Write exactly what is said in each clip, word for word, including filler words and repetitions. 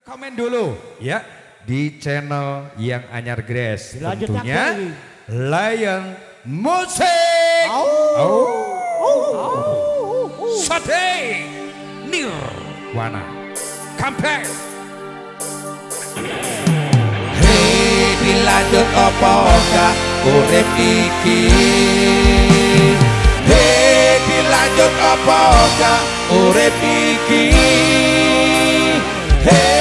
Komen dulu ya di channel yang anyar Grace. Tentunya Lion Musik. Oh. Oh. Oh. Sate Nirwana. Comeback. Hei dilanjut apa gak urip iki? Hei dilanjut apa gak urip iki? Hei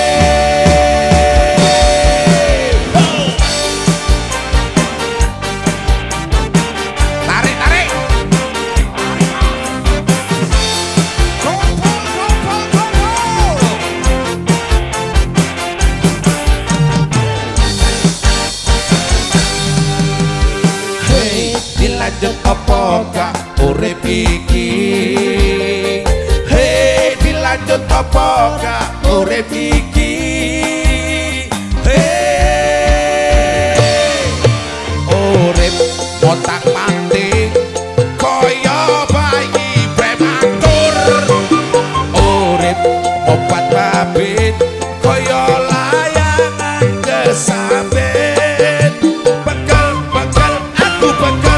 dilanjut apa gak urip iki? Hei dilanjut apa gak urip iki? Hei urip otak mati koyo bayi prematur. Urip obat babit koyo layangan kesambet. Bekal bekal aku bekal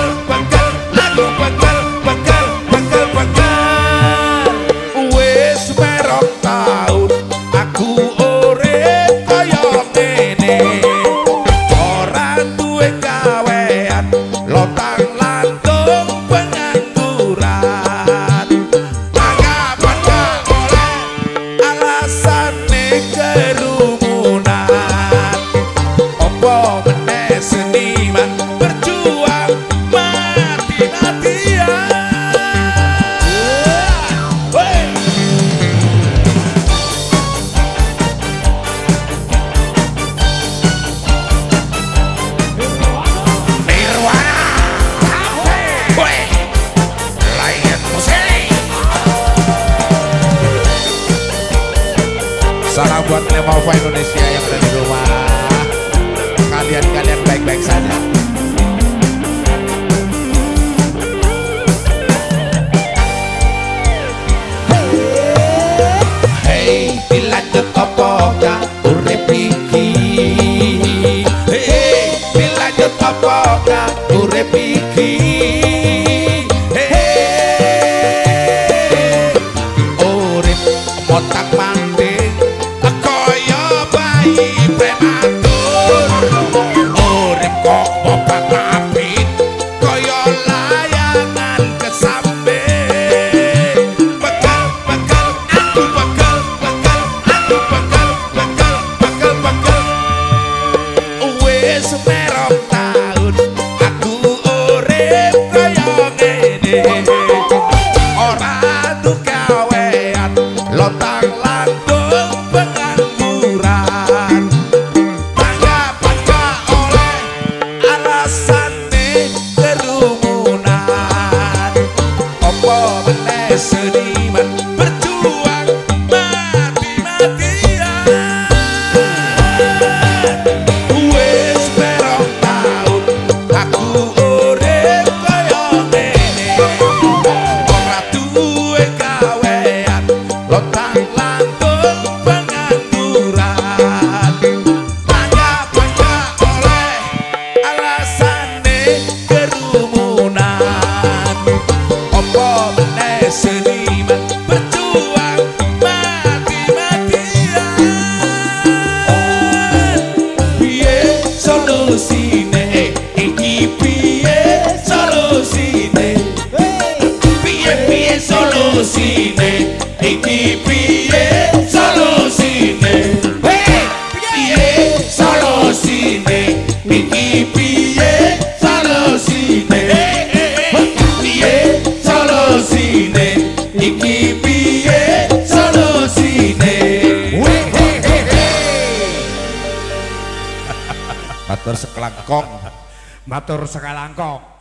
salam buat Lemova Indonesia yang ada di rumah. Kalian-kalian baik-baik saja. Hei dilanjut apa gak urip iki? Hei dilanjut apa gak urip iki? Hei urip otak mati prematur. Urip kok obat babit koyo layangan kesambet. Bekal bekal aku bekal bekal aku bekal bekal bekal bekal. Wis merong taun aku urip koyo ngene. Ora duwe gawean lontang lantung pengangguran. Seniman berjuang mati-matian. Wis perong taun aku urip kaya ngene. Ora duwe gawean lontang lantung pengangguran. Bangga-bangga oleh alasane kerumunan. Opo seniman berjuang mati-matian. Piye solusine iki, piye solusine? Piye-piye solusine iki, piye solusine? Piye solusine iki, piye solusine? Piye solusine iki, piye solusine? Matur sekelangkong. Matur sekelangkong.